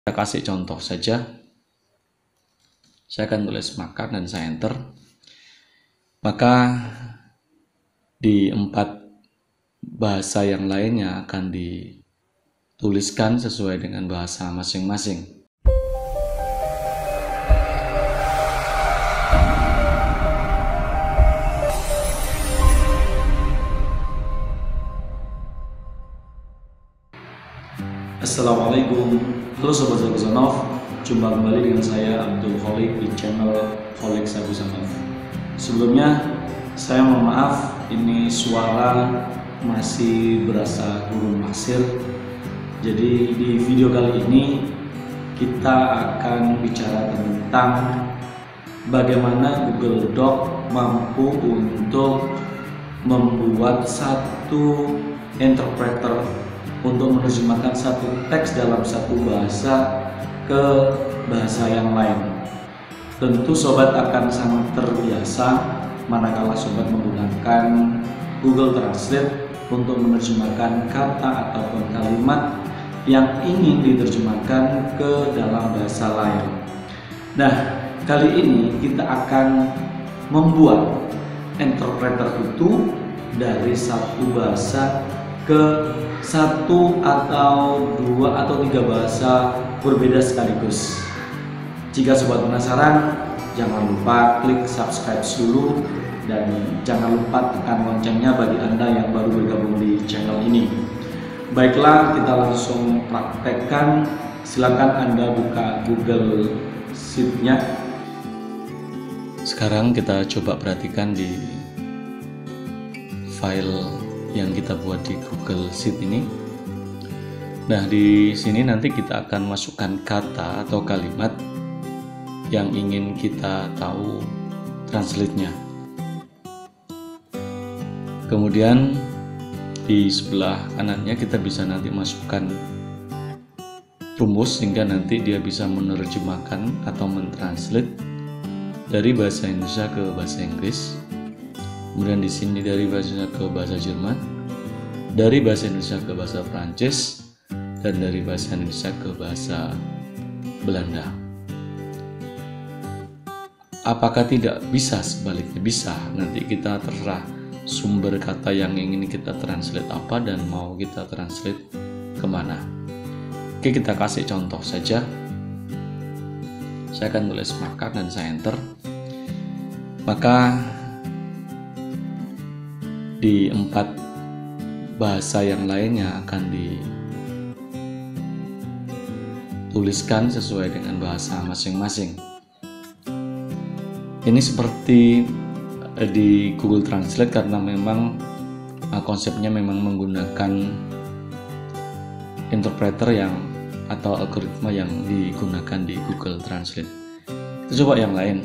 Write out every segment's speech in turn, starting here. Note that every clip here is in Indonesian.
Saya kasih contoh saja. Saya akan tulis makan dan saya enter. Maka di 4 bahasa yang lainnya akan dituliskan sesuai dengan bahasa masing-masing. Assalamualaikum, halo Sobat Zabuzanov. Jumpa kembali dengan saya Abdul Kholik di channel Kholik Zabuzanov. Sebelumnya saya mohon maaf, ini suara masih berasa gurun pasir. Jadi di video kali ini kita akan bicara tentang bagaimana Google Doc mampu untuk membuat satu interpreter untuk menerjemahkan satu teks dalam satu bahasa ke bahasa yang lain. Tentu sobat akan sangat terbiasa manakala sobat menggunakan Google Translate untuk menerjemahkan kata ataupun kalimat yang ingin diterjemahkan ke dalam bahasa lain. Nah, kali ini kita akan membuat interpreter itu dari satu bahasa ke 1 atau 2 atau 3 bahasa berbeda sekaligus. Jika sobat penasaran, jangan lupa klik subscribe dulu dan jangan lupa tekan loncengnya bagi Anda yang baru bergabung di channel ini. Baiklah, kita langsung praktekkan. Silakan Anda buka Google Sheet-nya. Sekarang kita coba perhatikan di file yang kita buat di Google Sheet ini. Nah, di sini nanti kita akan masukkan kata atau kalimat yang ingin kita tahu translate-nya. Kemudian di sebelah kanannya kita bisa nanti masukkan rumus sehingga nanti dia bisa menerjemahkan atau mentranslate dari bahasa Indonesia ke bahasa Inggris. Kemudian di sini dari bahasa Indonesia ke bahasa Jerman, dari bahasa Indonesia ke bahasa Prancis, dan dari bahasa Indonesia ke bahasa Belanda. Apakah tidak bisa sebaliknya? Bisa. Nanti kita terserah sumber kata yang ingin kita translate apa dan mau kita translate kemana. Oke, kita kasih contoh saja. Saya akan tulis makan dan saya enter. Maka di 4 bahasa yang lainnya akan dituliskan sesuai dengan bahasa masing-masing. Ini seperti di Google Translate karena memang konsepnya memang menggunakan interpreter yang atau algoritma yang digunakan di Google Translate. Kita coba yang lain.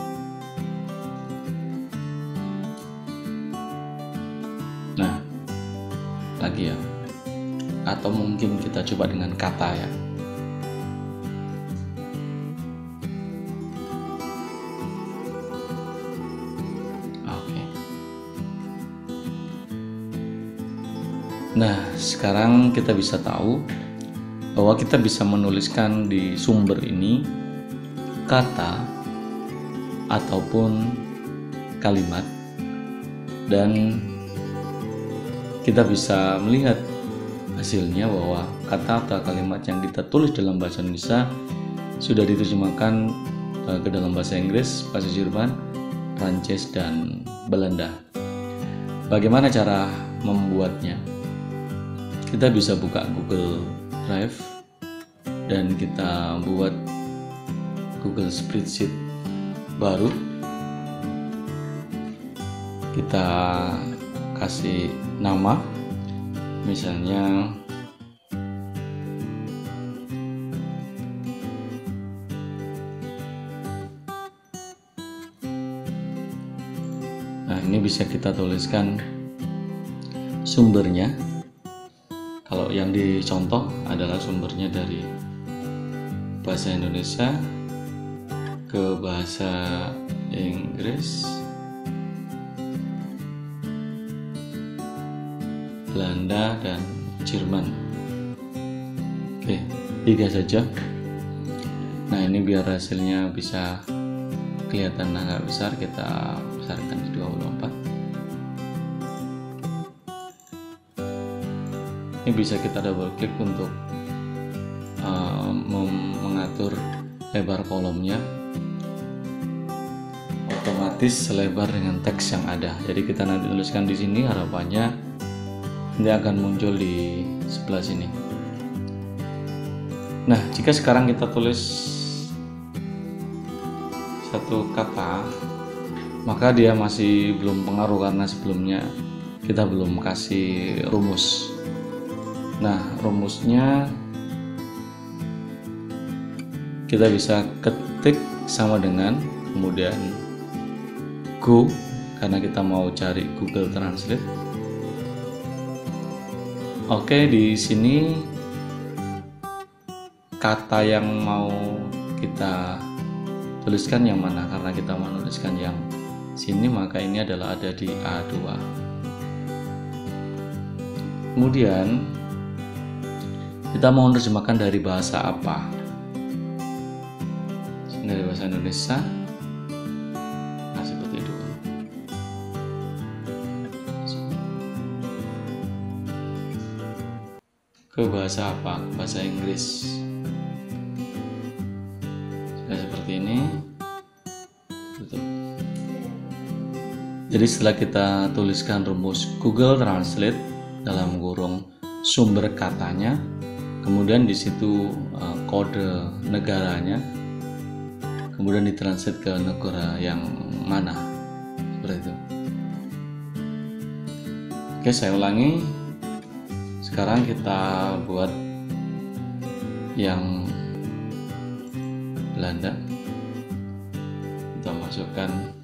Nah, lagi ya, atau mungkin kita coba dengan kata ya. Oke. Nah, sekarang kita bisa tahu bahwa kita bisa menuliskan di sumber ini kata ataupun kalimat, dan kita bisa melihat hasilnya bahwa kata atau kalimat yang kita tulis dalam bahasa Indonesia sudah diterjemahkan ke dalam bahasa Inggris, bahasa Jerman, Prancis, dan Belanda. Bagaimana cara membuatnya? Kita bisa buka Google Drive dan kita buat Google Spreadsheet baru. Kita kasih nama, misalnya ini bisa kita tuliskan sumbernya. Kalau yang dicontoh adalah sumbernya dari bahasa Indonesia ke bahasa Inggris, Belanda, dan Jerman. Oke, 3 saja. Nah, ini biar hasilnya bisa kelihatan agak besar, kita besarkan di 24. Ini bisa kita double klik untuk mengatur lebar kolomnya, otomatis selebar dengan teks yang ada. Jadi kita nanti tuliskan di sini, harapannya ini akan muncul di sebelah sini. Nah, jika sekarang kita tulis satu kata, maka dia masih belum pengaruh karena sebelumnya kita belum kasih rumus. Nah, rumusnya kita bisa ketik sama dengan, kemudian go, karena kita mau cari Google Translate. Oke, di sini kata yang mau kita tuliskan yang mana? Karena kita mau tuliskan yang sini, maka ini adalah ada di A2. Kemudian kita mau menerjemahkan dari bahasa apa? Dari bahasa Indonesia. Nah, seperti itu. Ke bahasa apa? Bahasa Inggris. Seperti ini. Betul. Jadi setelah kita tuliskan rumus Google Translate dalam kurung sumber katanya, kemudian di situ kode negaranya, kemudian ditranslate ke negara yang mana, seperti itu. Oke, saya ulangi. Sekarang kita buat yang Belanda, kita masukkan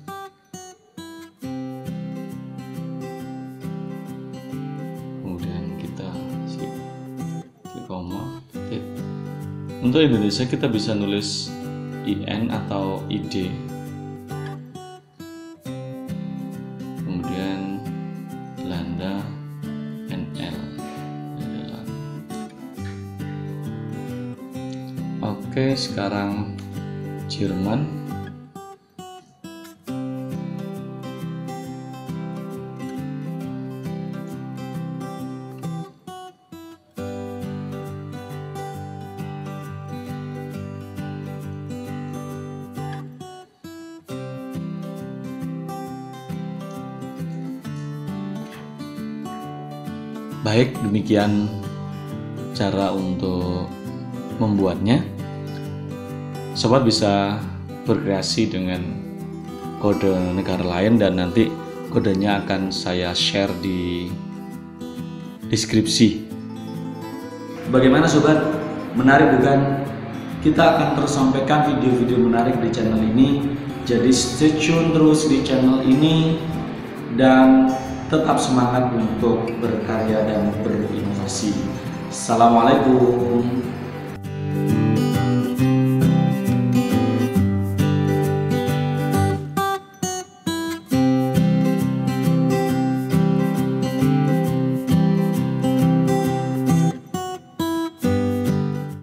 kemudian kita isi koma. Untuk Indonesia kita bisa nulis IN atau ID, kemudian Belanda NL. Oke, sekarang Jerman. Baik, demikian cara untuk membuatnya. Sobat bisa berkreasi dengan kode negara lain dan nanti kodenya akan saya share di deskripsi. Bagaimana sobat? Menarik bukan? Kita akan terus sampaikan video-video menarik di channel ini. Jadi stay tune terus di channel ini dan tetap semangat untuk berkarya dan berinovasi. Assalamualaikum.